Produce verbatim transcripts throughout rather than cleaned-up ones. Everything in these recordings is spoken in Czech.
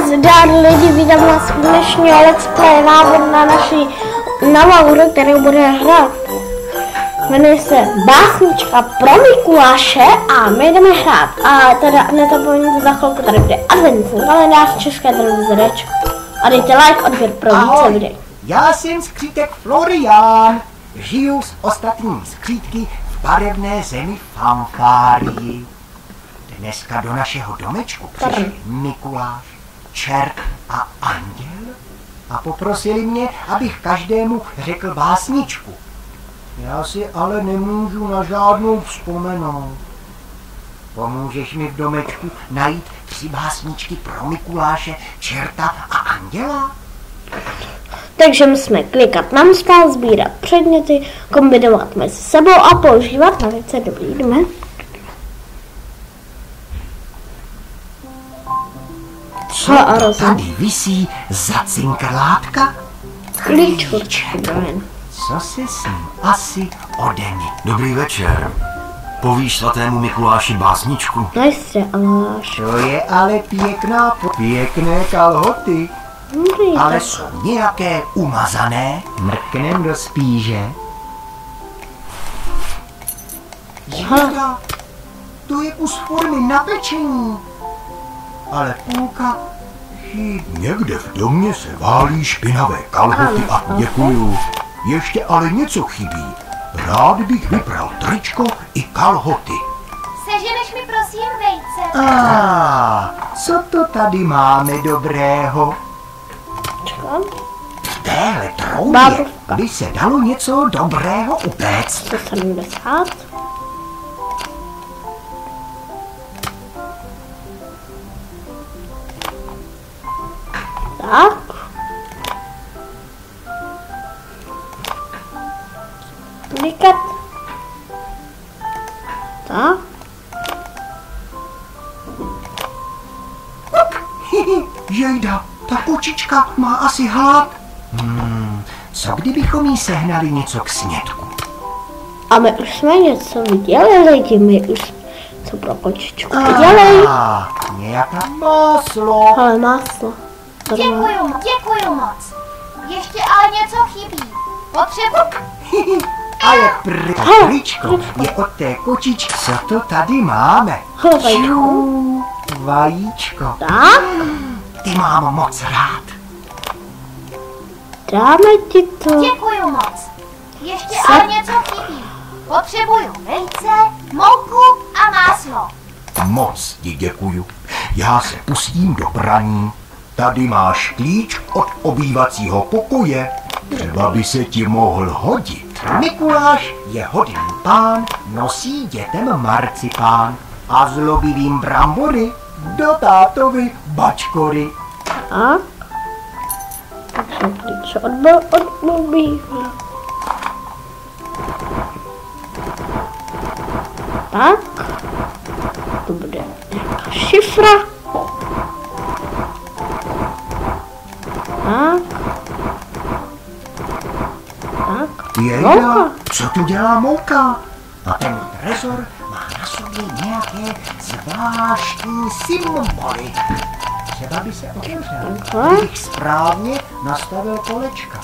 Nazdar lidi, vítám vás u dnešního let's play návod na naší novou hru, kterou bude hrát. Jmenuje se Básnička pro Mikuláše a my jdeme hrát. A teda nezapomeňte, za chvilku tady bude adventní kalendář České televize. A dejte like, odběr pro více videí. Já jsem skřítek Florián. Žiju s ostatními skřítky v barevné zemi Fanfárii. Dneska do našeho domečku přišel Mikuláš, čert a anděl a poprosili mě, abych každému řekl básničku. Já si ale nemůžu na žádnou vzpomenout. Pomůžeš mi v domečku najít tři básničky pro Mikuláše, čerta a anděla? Takže musíme klikat na místa, sbírat předměty, kombinovat mezi sebou a používat na věce. Dobrý, jdeme. Co tady visí za cinkrlátka? Klíček. Co si s ním asi ode mě? Dobrý večer. Povíš svatému Mikuláši básničku? No jistě, Aláš. To je ale pěkná, pěkné kalhoty. Dobrý, Ale tak. jsou nějaké umazané? Mrknem do spíže. Jeda, to je kus formy na pečení. Ale půlka chybí. Někde v domě se válí špinavé kalhoty a děkuju. Ještě ale něco chybí. Rád bych vypral tričko i kalhoty. Seženeš mi prosím vejce? A co to tady máme dobrého? Čekám. V téhle troubě by se dalo něco dobrého upéct. sto sedmdesát. Tak. Klikat. Tak. Jejda, ta kočička má asi hlad. Hmm, co kdybychom jí sehnali něco k snědku? A my už jsme něco viděli, lidi, my už co pro kočičku viděli. A nějaká máslo. Ale máslo. Děkuju, děkuju moc. Ještě ale něco chybí. Potřebuji. Ale prr, tričko je od té kočičky. Co to tady máme? Vajíčko. Vajíčko. Tak. Ty mám moc rád. Dáme ti to. Děkuju moc. Ještě ale něco chybí. Potřebuju vejce, mouku a máslo. Moc ti děkuju. Já se pustím do praní. Tady máš klíč od obývacího pokoje. Třeba by se ti mohl hodit. Mikuláš je hodný pán, nosí dětem marcipán a zlobivým brambory do tátovy bačkory. Tak. Takže klíč odbyl od mobíla. Tak. To bude nějaká šifra. Tak. Tak. Jejda, co tu dělá mouka? A ten trezor má na sobě nějaké zvláštní symboly. Třeba by se otevřel, kdybych správně nastavil kolečka.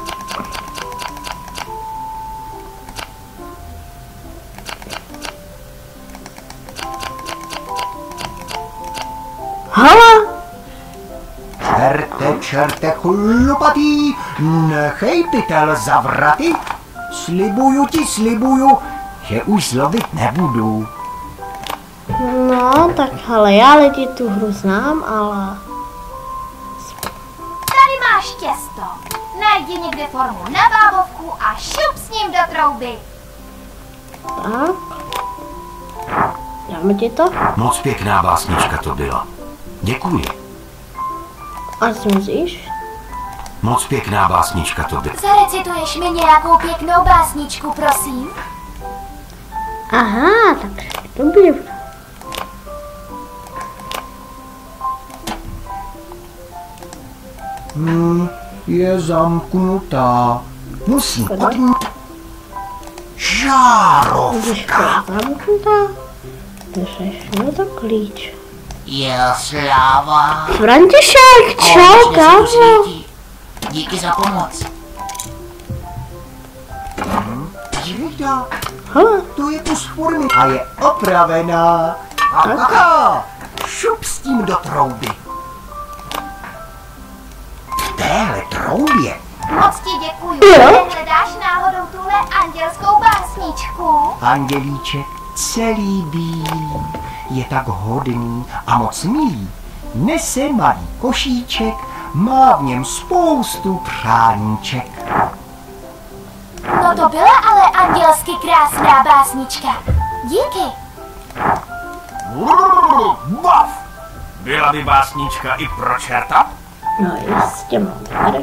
Hala! Čerte, čerte chlupatý, nechej pytel za vraty. Slibuju ti, slibuju, že už zlobit nebudu. No, tak ale já lidi tu hru znám, ale... Tady máš těsto. Najdi někde formu na bábovku a šup s ním do trouby. Tak. Dáme ti to? Moc pěkná básnička to byla. Děkuji. A zmizíš? Moc pěkná básnička to byla. Zarecituješ mi nějakou pěknou básničku, prosím? Aha, tak to bylo. Hmm, je zamknutá. Musím odmít. Žárovka. Zamknutá. Držeš, no to klíč. Je sláva. František, čau, kámo. Díky za pomoc. Hm, Živda, Hele, to je kus formy a je opravená. Aha, šup s tím do trouby. V téhle troubě Moc ti děkuju. Jo. Hledáš náhodou tuhle andělskou básničku? andělíček celý bílý, je tak hodný a moc milý. Nese malý košíček, má v něm spoustu přáníček. No to byla ale andělsky krásná básnička. Díky. Bav! Byla by básnička i pro čerta? no jistě, mám tady.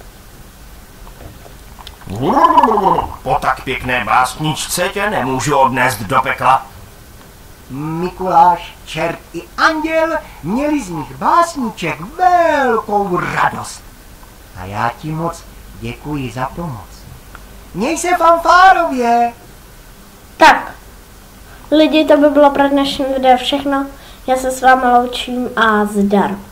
Po tak pěkné básničce tě nemůžu odnést do pekla. Mikuláš, čert i anděl měli z nich básniček velkou radost. A já ti moc děkuji za pomoc. Měj se fanfárově. Tak, lidi, to by bylo pro dnešní video všechno. Já se s vámi loučím a zdar.